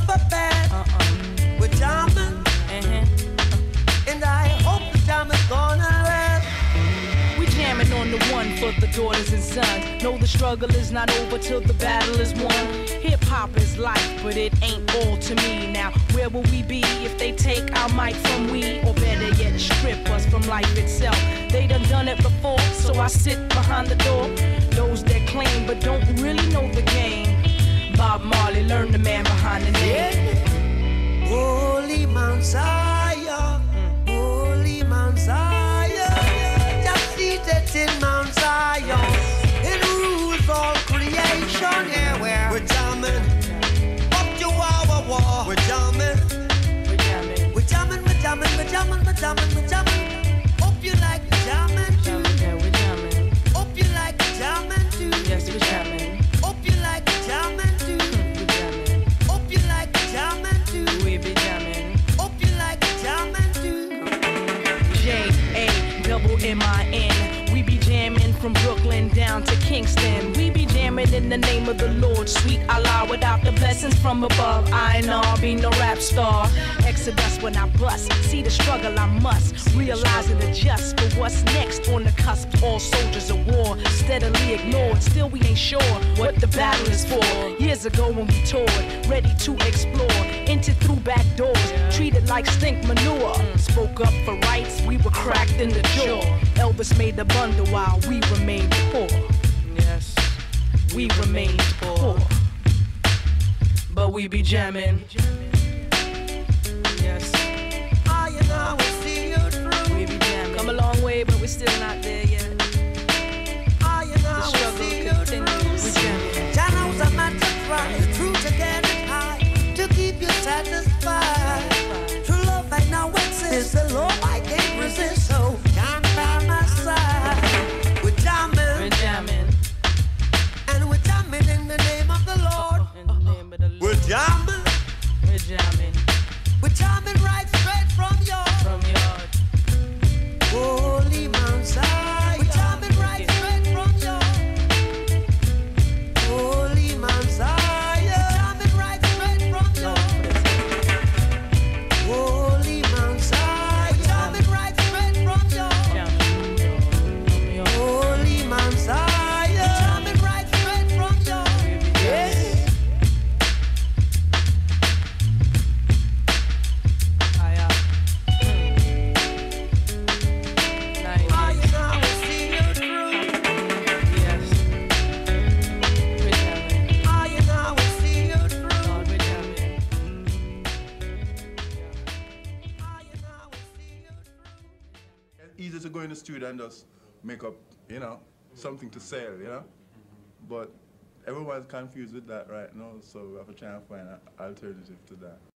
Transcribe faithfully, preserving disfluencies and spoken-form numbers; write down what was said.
rubber band. Uh-uh. We're jamming, uh-huh. And I hope the jam is gonna last. We jamming on the one for the daughters and sons. Know the struggle is not over till the battle is won. Hip-hop is life, but it ain't all to me. Now, where will we be if they take our mic from we? Or better yet, strip us from life itself. They done done it before, so I sit behind the door. Those that claim but don't really know the game. Bob Marley, learn the man behind the name. Yeah. Holy Mount Zion, mm. Holy Mount Zion, just seated in Mount Zion. It rules all creation. Yeah, where we're jamming up to our war. We're jamming, we're jamming, we're jamming, we're jamming, we're jamming, we're jamming, we're jamming. Hope you like the jamming too. Yeah, we're jamming. Hope you like the jamming too. Yes, we're jamming. Hope you like the jamming too. We're jamming. Hope you like the jamming too. We be jamming. Hope you like the jamming too. J A double M I N. We be jamming from Brooklyn down to Kingston. We be jamming in the name of the Lord, sweet Allah. Without the blessings from above, I know I'll be no rap star. Exodus when I bust, see the struggle I must realize and adjust for what's next on the cusp. All soldiers of war, steadily ignored. Still we ain't sure what the battle is for. Years ago when we toured, ready to explore, entered through back doors, treated like stink manure. Spoke up for rights, we were cracked in the jaw. Elvis made the bundle while we remained poor. Yes, we remained poor, but we be jamming. Yes, I and I will see you through. We be jamming. Come a long way, but we're still not there yet. I and I The will struggle see you continues. We through. jamming. Jah knows I'm at to try, the truth to get it high, to keep you satisfied. True love right now exists, the Lord I can't resist, so can't by my side. We're jamming, We're jamming. and we're jamming in the name of the Lord. In the name of the Lord. We're jamming, We're jamming we're jamming right straight from your from your Holy Mount Zion. We're jamming right straight from your Holy Mount Zion. We're jamming right straight from your Holy Mount Zion. We're jamming right straight from your Holy Mount Zion. We're jamming right straight from your yes. I and I will see you through. I and I will see you through. I and I will see you through. It's easy to go in the studio and just make up, you know, something to sell, you know? But everyone's confused with that right now, so we have to try and find an alternative to that.